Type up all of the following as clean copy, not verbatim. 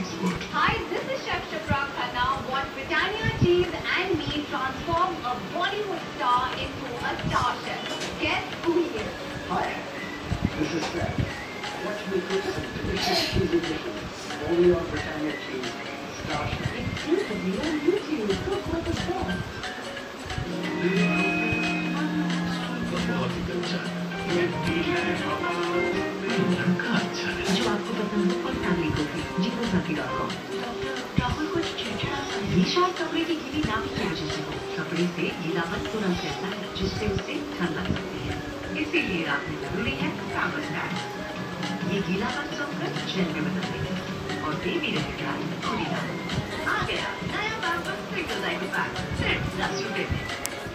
expert. Hi, this is Chef Shipra Khanna. Watch Britannia cheese and me transform a Bollywood star into a star chef. Guess who he is? Hi, this is Seth. Watch me cook some delicious cheesy dishes. Only on Britannia cheese. Star chef. Exclusively on YouTube. Cook with a boss. बहुत ही अच्छा है जो आपको पसंद हो और family को भी जीवनसाथी.com। राहुल कुछ चिड़चिड़ा सा है। ये शायद कपड़े की गीली नामी की वजह से हो। कपड़े से गीलापन तुरंत रहता है, जिससे उसे ठंड लग सकती है। इसीलिए रात में जरूरी है पैम्पर्स पैड। ये गीलापन सोखकर जेल में बदल देंगे और दे भी रहेगा थोड़ी राहत। आ गया नया पैम्पर्स ट्रिकल लाइफ पैक, सिर्फ 10 रुपए में।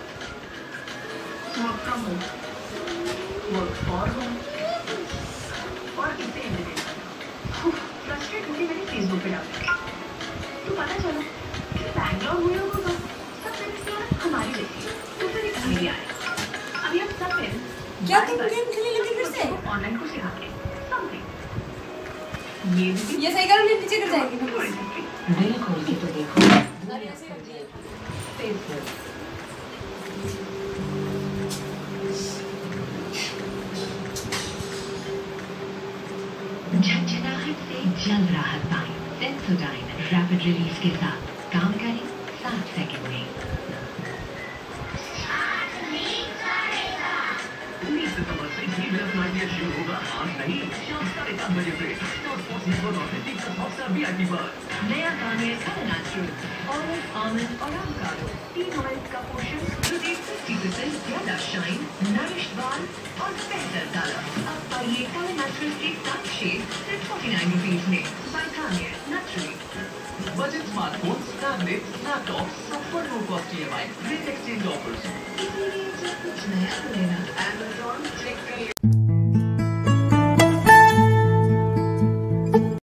Work from home, work for home और इसे फ्रस्ट्रेट होकर मैंने फेसबुक पे डाला तो पता चला कि बैंगलोर हुए होगा सब पेरेंट्स हमारी जैसी है। तो फिर एक आइडिया आया, अभी हम सब पेरेंट्स क्या तुम गेम खेलने लगे फिर से? ऑनलाइन को सिखाते समथिंग। ये सही करो, नीचे गिर जाएगी ना। रील खोल के तो देखो। अरे ऐसे कर दिए। फेसबुक झंझनाहट से जल्द राहत पाएं। सेंसोडाइन रैपिड रिलीज के साथ काम करें 60 सेकंड में। 19 सितंबर से ही मेरा फ्लाइट शुरू होगा। आज नहीं, शाम 7:30 बजे से ऑथेंटिक हॉटस्टार वीआईपी पर। नया गाने नेचुरल ऑलिव आमंड और एवोकाडो 3 ऑयल्स का पोषण जो दे 50% ज्यादा शाइन, नरिश बाल और बेहतर कलर। अब पाइए नेचुरल के 7 शेड सिर्फ 49 रुपीज में। Britannia naturally. Budget smartphones, tablets, laptops सब पर no cost EMI, great exchange offers. इसीलिए जब कुछ नया लेना Amazon चेक कर